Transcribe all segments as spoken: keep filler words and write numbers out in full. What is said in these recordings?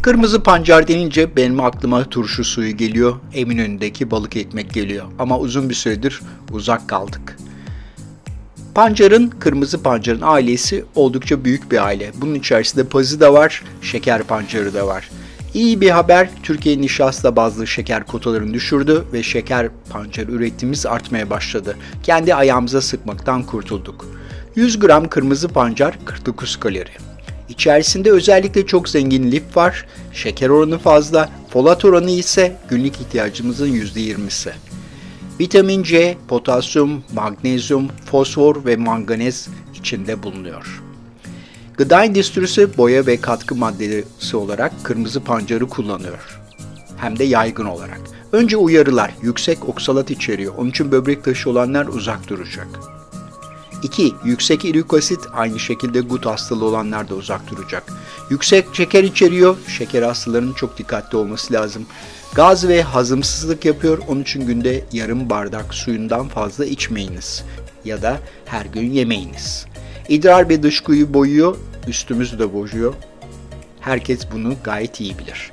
Kırmızı pancar denince benim aklıma turşu suyu geliyor, Eminönü'ndeki balık ekmek geliyor ama uzun bir süredir uzak kaldık. Pancarın, kırmızı pancarın ailesi oldukça büyük bir aile. Bunun içerisinde pazı da var, şeker pancarı da var. İyi bir haber, Türkiye nişasta bazlı şeker kotalarını düşürdü ve şeker pancarı üretimimiz artmaya başladı. Kendi ayağımıza sıkmaktan kurtulduk. yüz gram kırmızı pancar kırk dokuz kalori. İçerisinde özellikle çok zengin lif var, şeker oranı fazla, folat oranı ise günlük ihtiyacımızın yüzde yirmisi. Vitamin C, potasyum, magnezyum, fosfor ve manganez içinde bulunuyor. Gıda endüstrisi boya ve katkı maddesi olarak kırmızı pancarı kullanıyor. Hem de yaygın olarak. Önce uyarılar, yüksek oksalat içeriyor. Onun için böbrek taşı olanlar uzak duracak. iki. Yüksek irik asit, aynı şekilde gut hastalığı olanlar da uzak duracak. Yüksek şeker içeriyor, şeker hastalarının çok dikkatli olması lazım. Gaz ve hazımsızlık yapıyor, onun için günde yarım bardak suyundan fazla içmeyiniz. Ya da her gün yemeyiniz. İdrar ve dışkıyı boyuyor, üstümüzü de bozuyor. Herkes bunu gayet iyi bilir.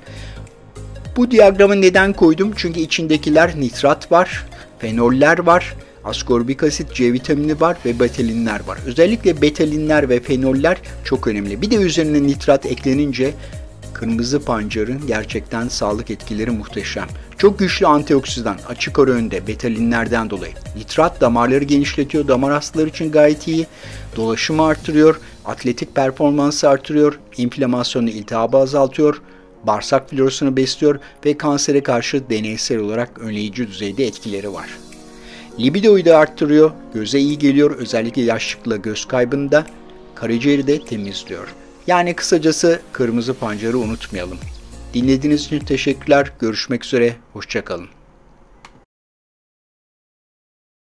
Bu diyagramı neden koydum? Çünkü içindekiler nitrat var, fenoller var, askorbik asit, C vitamini var ve betalinler var. Özellikle betalinler ve fenoller çok önemli. Bir de üzerine nitrat eklenince kırmızı pancarın gerçekten sağlık etkileri muhteşem. Çok güçlü antioksidan, açık ara önde betalinlerden dolayı. Nitrat damarları genişletiyor, damar hastaları için gayet iyi. Dolaşımı artırıyor, atletik performansı artırıyor, inflamasyonu, iltihabı azaltıyor, bağırsak florasını besliyor ve kansere karşı deneysel olarak önleyici düzeyde etkileri var. Libidoyu da arttırıyor, göze iyi geliyor, özellikle yaşlılıkla göz kaybında, karaciğeri de temizliyor. Yani kısacası kırmızı pancarı unutmayalım. Dinlediğiniz için teşekkürler, görüşmek üzere, hoşça kalın.